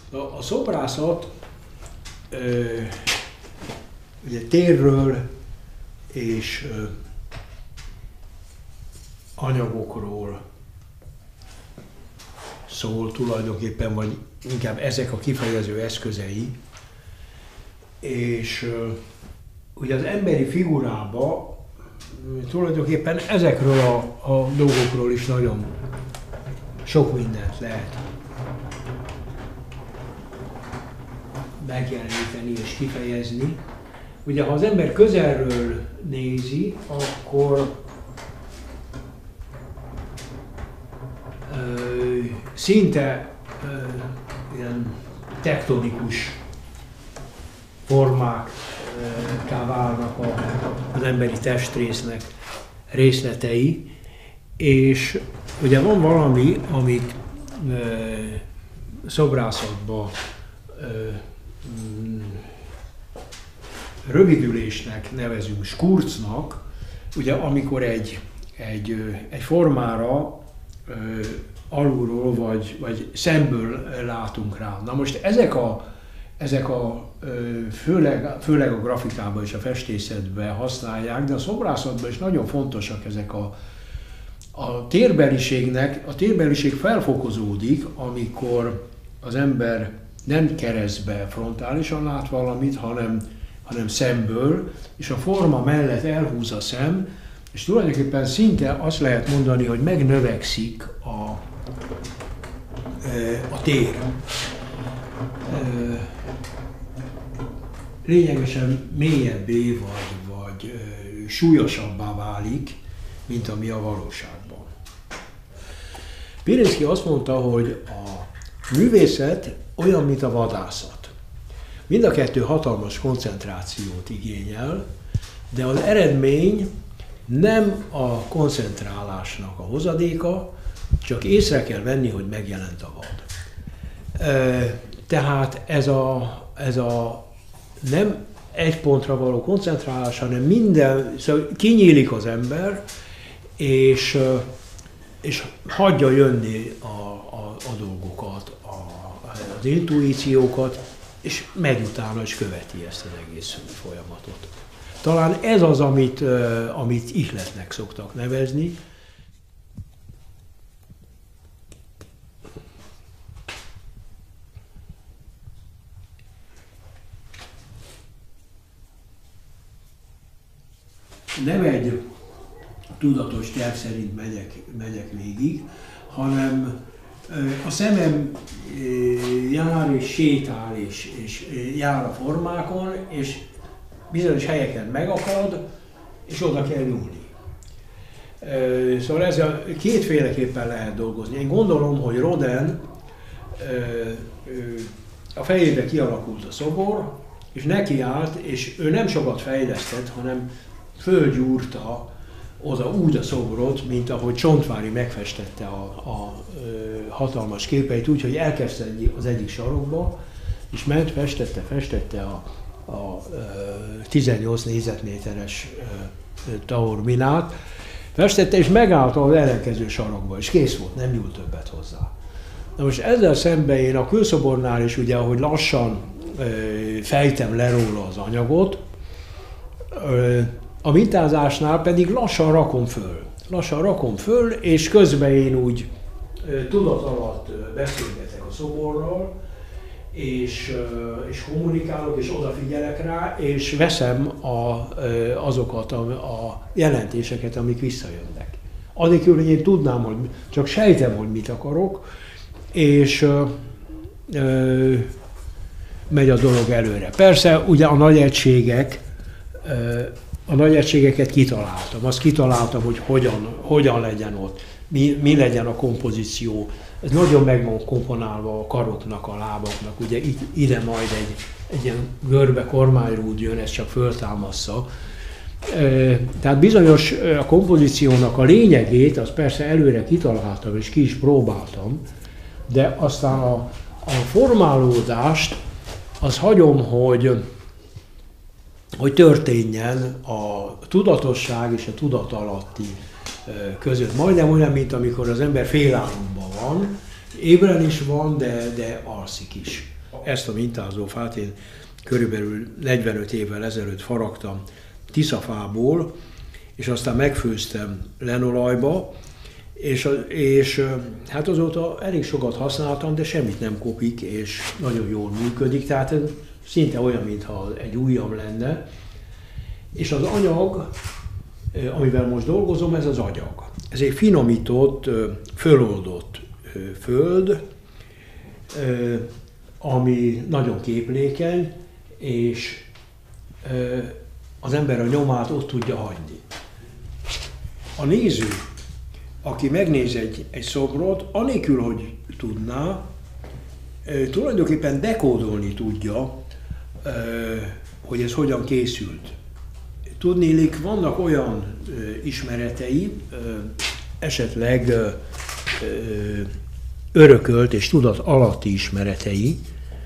A szobrászat ugye térről és anyagokról szól tulajdonképpen, vagy inkább ezek a kifejező eszközei, és ugye az emberi figurába tulajdonképpen ezekről a dolgokról is nagyon sok mindent lehet megjeleníteni és kifejezni. Ugye ha az ember közelről nézi, akkor szinte ilyen tektonikus formákká válnak az emberi testrésznek részletei, és ugye van valami, amit szobrászatban rövidülésnek nevezünk, skurcnak, ugye amikor egy formára alulról vagy szemből látunk rá. Na most ezek a főleg a grafikában és a festészetben használják, de a szobrászatban is nagyon fontosak ezek a térbeliségnek. A térbeliség felfokozódik, amikor az ember nem keresztbe frontálisan lát valamit, hanem szemből, és a forma mellett elhúz a szem, és tulajdonképpen szinte azt lehet mondani, hogy megnövekszik a tér. Lényegesen mélyebbé vagy súlyosabbá válik, mint ami a valóságban. Pirinszky azt mondta, hogy a művészet olyan, mint a vadászat. Mind a kettő hatalmas koncentrációt igényel, de az eredmény nem a koncentrálásnak a hozadéka, csak észre kell venni, hogy megjelent a vad. Tehát ez a nem egy pontra való koncentrálás, hanem minden, szóval kinyílik az ember, és hagyja jönni a dolgokat, az intuíciókat, és megy utána, és követi ezt az egész folyamatot. Talán ez az, amit ihletnek szoktak nevezni. Nem egy tudatos terv szerint megyek végig, hanem a szemem jár és sétál és jár a formákon, és bizonyos helyeken megakad, és oda kell nyúlni. Szóval kétféleképpen lehet dolgozni. Én gondolom, hogy Rodin a fejébe kialakult a szobor, és nekiállt, és ő nem sokat fejlesztett, hanem fölgyúrta oda úgy a szobrot, mint ahogy Csontváry megfestette a hatalmas képeit, úgyhogy elkezdte az egyik sarokba, és ment, festette a 18 négyzetméteres taorminát, festette és megállt az ellenkező sarokba, és kész volt, nem nyúlt többet hozzá. Na most ezzel szemben én a kőszobornál is, ugye, ahogy lassan fejtem le róla az anyagot, a mintázásnál pedig lassan rakom föl, és közben én úgy tudat alatt beszélgetek a szoborral, és kommunikálok, és odafigyelek rá, és veszem azokat a jelentéseket, amik visszajönnek. Anélkül, hogy én tudnám, hogy csak sejtem, hogy mit akarok, és megy a dolog előre. Persze, ugye a nagy egységeket kitaláltam. Azt kitaláltam, hogy hogyan legyen ott, mi legyen a kompozíció. Ez nagyon meg van komponálva a karoknak, a lábaknak. Ugye ide majd egy ilyen görbe kormányrúd jön, ez csak föltámassza. Tehát bizonyos a kompozíciónak a lényegét, azt persze előre kitaláltam és ki is próbáltam, de aztán a formálódást azt hagyom, hogy történjen a tudatosság és a tudatalatti között. Majdnem olyan, mint amikor az ember félálomban van, ébren is van, de alszik is. ezt a mintázófát én körülbelül 45 évvel ezelőtt faragtam tiszafából, és aztán megfőztem lenolajba, és hát azóta elég sokat használtam, de semmit nem kopik, és nagyon jól működik, tehát szinte olyan, mintha egy ujjam lenne. És az anyag, amivel most dolgozom, ez az agyag. Ez egy finomított, föloldott föld, ami nagyon képlékeny, és az ember a nyomát ott tudja hagyni. A néző, aki megnéz egy szobrot, anélkül, hogy tudná, tulajdonképpen dekódolni tudja, hogy ez hogyan készült. Tudniillik, vannak olyan ismeretei, esetleg örökölt és tudat alatti ismeretei.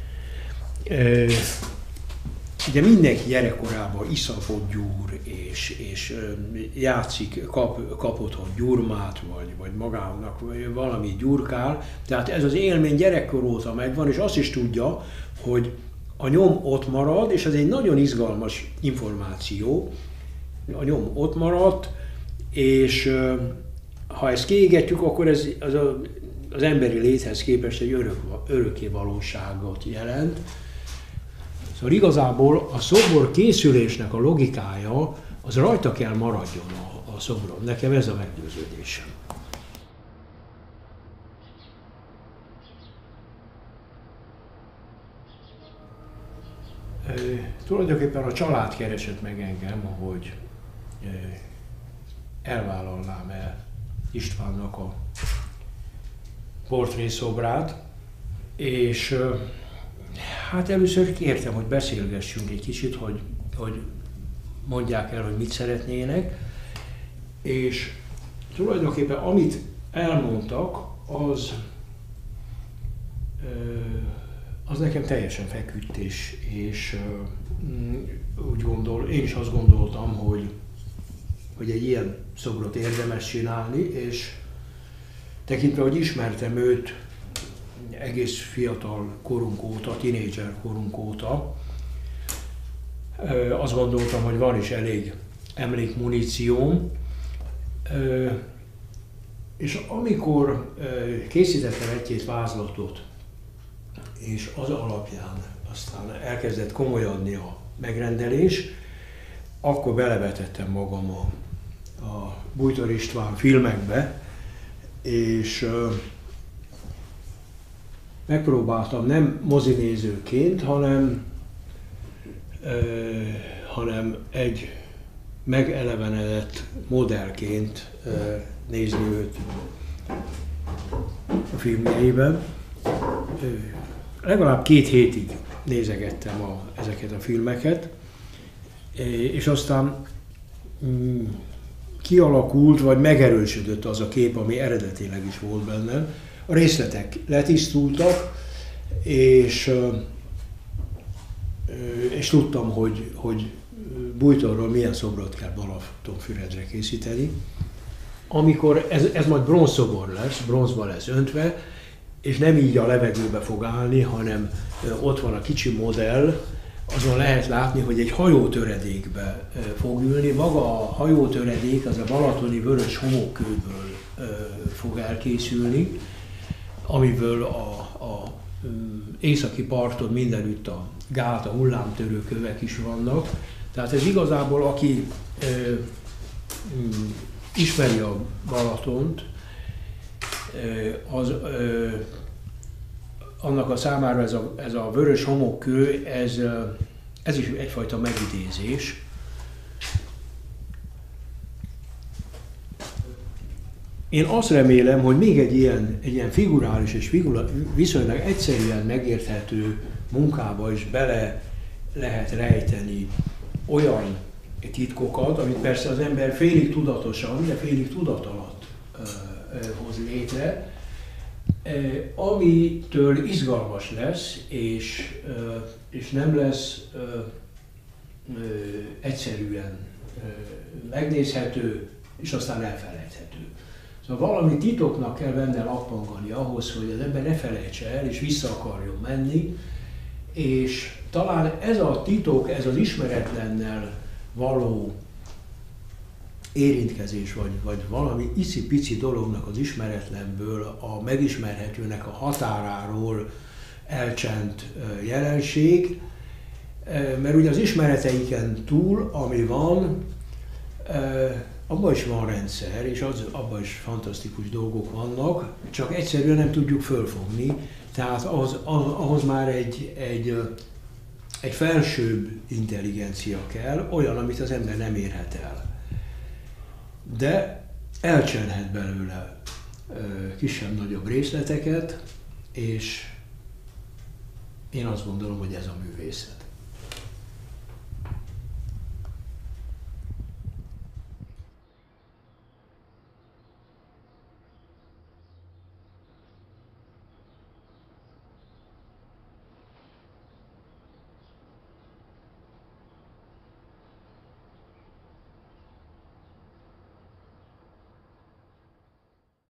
Ugye mindenki gyerekkorában iszapot gyúr, és játszik, kap otthon gyurmát, vagy magának valami gyurkál. Tehát ez az élmény gyerekkor óta megvan, és azt is tudja, hogy a nyom ott marad, és ez egy nagyon izgalmas információ. A nyom ott maradt, és ha ezt kiégetjük, akkor ez az emberi léthez képest egy örökké valóságot jelent. Szóval igazából a szobor készülésnek a logikája, az rajta kell maradjon a szobron. Nekem ez a meggyőződésem. Tulajdonképpen a család keresett meg engem, hogy elvállalnám el Istvánnak a portrészobrát, és hát először kértem, hogy beszélgessünk egy kicsit, hogy mondják el, hogy mit szeretnének, és tulajdonképpen amit elmondtak, az nekem teljesen feküdt, és én is azt gondoltam, hogy egy ilyen szobrot érdemes csinálni, és tekintve, hogy ismertem őt egész fiatal korunk óta, tinédzser korunk óta, azt gondoltam, hogy van is elég emlékmunícióm, és amikor készítettem egy-két vázlatot, és az alapján aztán elkezdett komolyodni a megrendelés, akkor belevetettem magam a Bújtor István filmekbe, és megpróbáltam nem mozinézőként, hanem egy megelevenedett modellként nézni őt a filmjeiben. Legalább 2 hétig nézegettem ezeket a filmeket, és aztán kialakult, vagy megerősödött az a kép, ami eredetileg is volt benne. A részletek letisztultak, és tudtam, hogy Bújtorról milyen szobrot kell Balatonfüredre készíteni. Amikor ez majd bronzszobor lesz, bronzba lesz öntve, és nem így a levegőbe fog állni, hanem ott van a kicsi modell, azon lehet látni, hogy egy hajótöredékbe fog ülni. Maga a hajótöredék az a balatoni vörös homokkőből fog elkészülni, amiből a északi parton mindenütt a gát, a hullámtörő kövek is vannak. Tehát ez igazából, aki ismeri a Balatont, annak a számára ez a vörös homokkő, ez is egyfajta megidézés. Én azt remélem, hogy még egy ilyen figurális és viszonylag egyszerűen megérthető munkába is bele lehet rejteni olyan titkokat, amit persze az ember félig tudatosan, de félig tudat alatt hoz létre, amitől izgalmas lesz, és nem lesz egyszerűen megnézhető, és aztán elfelejthető. Szóval valami titoknak kell benne lappangani ahhoz, hogy az ember ne felejtse el, és vissza akarjon menni, És talán ez a titok, ez az ismeretlennel való érintkezés, vagy valami icipici dolognak az ismeretlenből a megismerhetőnek a határáról elcsent jelenség, mert ugye az ismereteiken túl, ami van, abban is van rendszer, és abban is fantasztikus dolgok vannak, csak egyszerűen nem tudjuk fölfogni, tehát ahhoz már egy felsőbb intelligencia kell, olyan, amit az ember nem érhet el. De elcsenhet belőle kisebb-nagyobb részleteket, és én azt gondolom, hogy ez a művészet.